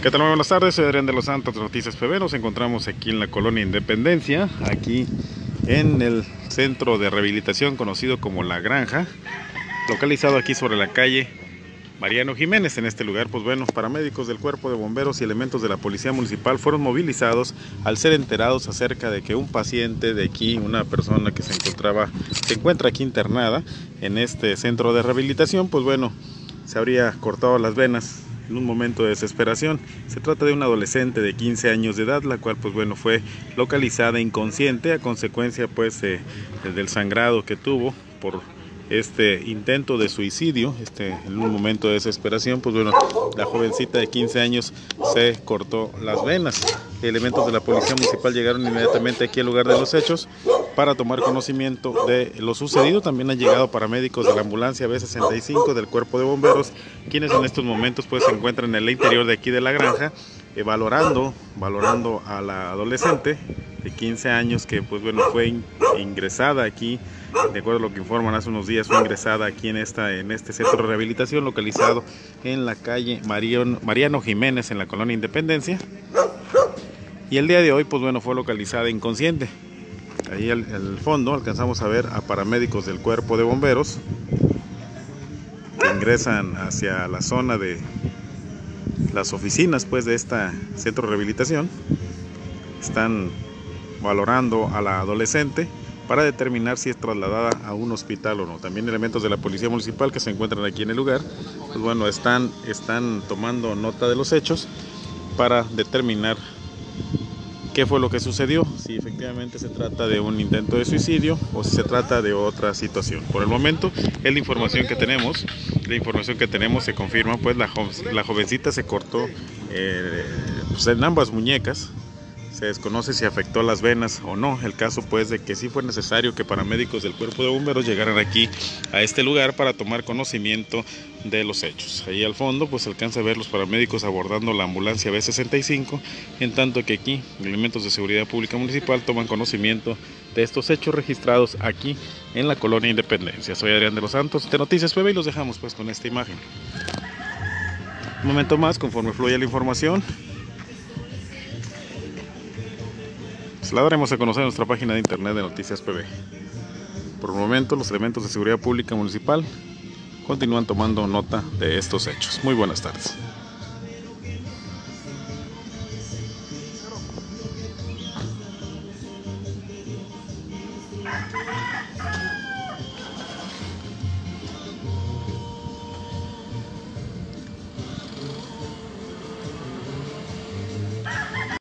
¿Qué tal? Muy buenas tardes, soy Adrián de los Santos, Noticias PB. Nos encontramos aquí en la colonia Independencia, aquí en el centro de rehabilitación conocido como La Granja, localizado aquí sobre la calle Mariano Jiménez. En este lugar, pues bueno, paramédicos del Cuerpo de Bomberos y elementos de la Policía Municipal fueron movilizados al ser enterados acerca de que un paciente de aquí, una persona que se encuentra aquí internada en este centro de rehabilitación, pues bueno, se habría cortado las venas en un momento de desesperación. Se trata de una adolescente de 15 años de edad, la cual pues bueno fue localizada inconsciente a consecuencia pues del sangrado que tuvo por este intento de suicidio. En un momento de desesperación, pues bueno, la jovencita de 15 años se cortó las venas. Elementos de la Policía Municipal llegaron inmediatamente aquí al lugar de los hechos para tomar conocimiento de lo sucedido. También han llegado paramédicos de la ambulancia B65 del Cuerpo de Bomberos, quienes en estos momentos pues se encuentran en el interior de aquí de la granja, valorando a la adolescente de 15 años que pues bueno fue ingresada aquí, de acuerdo a lo que informan hace unos días, fue ingresada aquí en este centro de rehabilitación localizado en la calle Mariano Jiménez, en la colonia Independencia, y el día de hoy pues bueno fue localizada inconsciente. Ahí al fondo alcanzamos a ver a paramédicos del Cuerpo de Bomberos que ingresan hacia la zona de las oficinas pues de este centro de rehabilitación. Están valorando a la adolescente para determinar si es trasladada a un hospital o no. También elementos de la Policía Municipal que se encuentran aquí en el lugar, pues bueno, están tomando nota de los hechos para determinar qué fue lo que sucedió, si efectivamente se trata de un intento de suicidio o si se trata de otra situación. Por el momento es la información que tenemos. Se confirma pues la jovencita se cortó pues en ambas muñecas. Se desconoce si afectó las venas o no. El caso pues de que sí fue necesario que paramédicos del Cuerpo de Bomberos llegaran aquí a este lugar para tomar conocimiento de los hechos. Ahí al fondo pues se alcanza a ver los paramédicos abordando la ambulancia B65, en tanto que aquí elementos de seguridad pública municipal toman conocimiento de estos hechos registrados aquí en la colonia Independencia. Soy Adrián de los Santos de Noticias PB y los dejamos pues con esta imagen. Un momento más, conforme fluya la información, la daremos a conocer en nuestra página de internet de Noticias PB. Por el momento, los elementos de seguridad pública municipal continúan tomando nota de estos hechos. Muy buenas tardes.